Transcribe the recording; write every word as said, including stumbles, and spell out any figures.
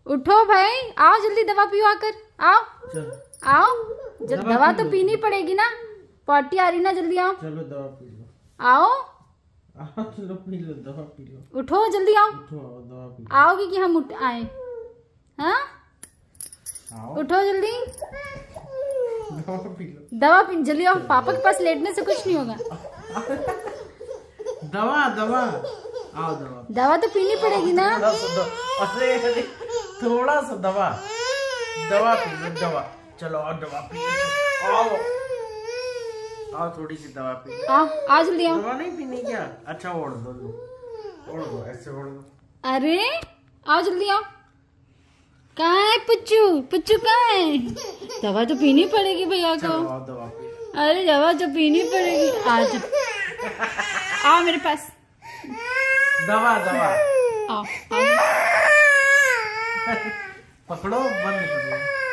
उठो भाई, आओ जल्दी दवा पियो आकर। आओ चल। आओ, जब दवा दवा पी तो लो। पीनी पड़ेगी ना, पॉटी आ रही ना, जल्दी आओ। चलो दवा पी लो। आओ आओ चलो पी लो, दवा पी लो। उठो जल्दी आओ। उठो आओ, दवा पी लो। आओगे कि हम उठ आए? हाँ आओ उठो जल्दी, दवा पी लो। दवा पी जल्दी आओ। पापा के पास लेटने से कुछ नहीं होगा। दवा दवा आओ दवा। दवा तो पीनी पड़ेगी ना। थोड़ा सा दवा, अरे अरे थोड़ा सा दवा, दवा पी लो दवा। चलो और दवा पी लो। आओ आओ थोड़ी सी दवा पी लो। आओ आओ जल्दी आओ। दवा नहीं पीनी क्या? अच्छा ओढ़ दो, लो ओढ़ दो, ऐसे ओढ़ दो। अरे आओ जल्दी आओ। कहाँ है पुच्चू? पुच्चू कहाँ है? दवा तो पीनी पड़ेगी भैया को। चलो आओ दवा पी लो। अरे दवा तो पीनी पड़ेगी। आज आओ मेरे पास। दवा दवा आओ आओ। पकड़ो, बंद करो।